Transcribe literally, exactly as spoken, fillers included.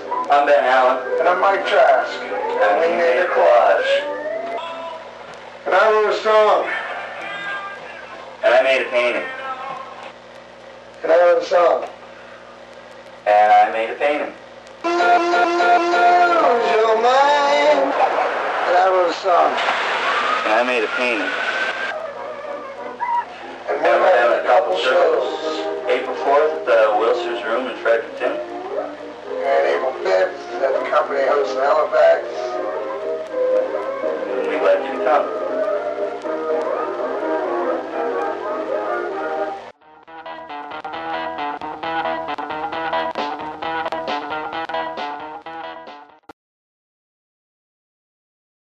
I'm Ben Allen. And I'm Mike Trask. And we made a collage. And I wrote a song. And I made a painting. And I wrote a song. And I made a painting. Lose your mind. And I wrote a song. And I made a painting.